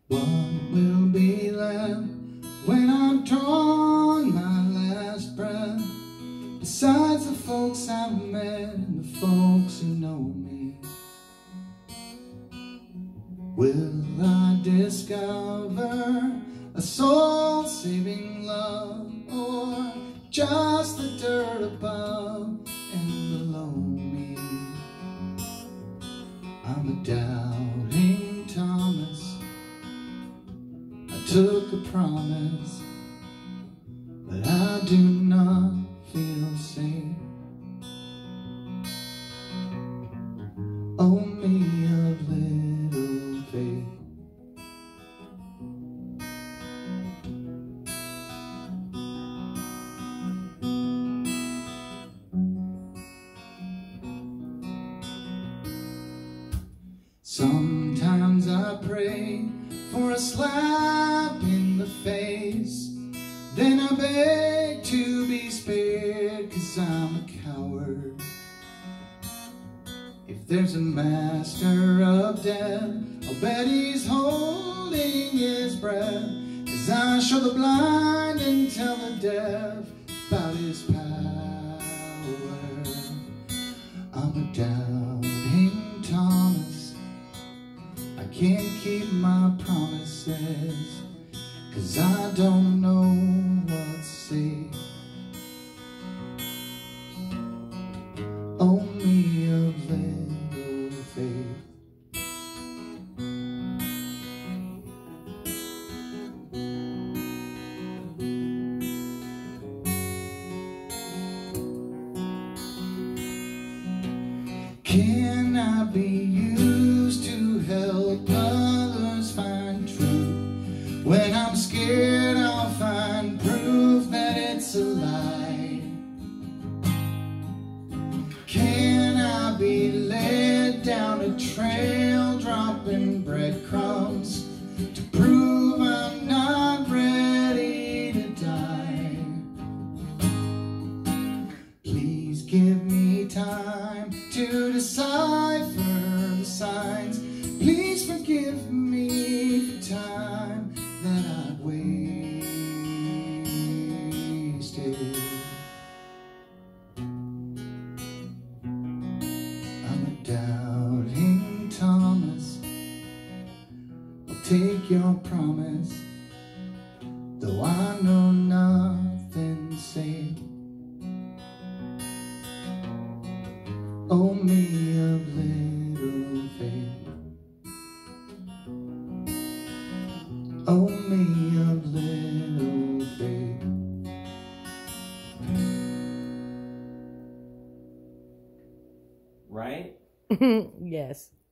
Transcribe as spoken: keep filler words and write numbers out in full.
What will be left when I've drawn my last breath? Besides the folks I've met and the folks who know me, will I discover a soul-saving love, or just the dirt above and below me? I'm a doubting Thomas. I took a promise, but I do not feel safe. Oh, me of little faith. Sometimes I pray for a slap in the face, then I beg to be spared, 'cause I'm a coward. If there's a master of death, I'll bet he's holding his breath, 'cause I show the blind and tell the deaf about his power. I'm a doubting Thomas. I can't keep my promises, 'cause I don't know what's safe. Oh, me of little faith. Can I be used to help others find truth? When I'm scared, I'll find proof that it's a lie. Can I be led down a trail, dropping breadcrumbs to prove I'm not ready to die? Please give me time to decipher the signs. Please forgive me for time that I've wasted. I'm a doubting Thomas. I'll take your promise, though I know nothing's safe. Oh, me of little faith. Oh, me of little faith. Right? Yes.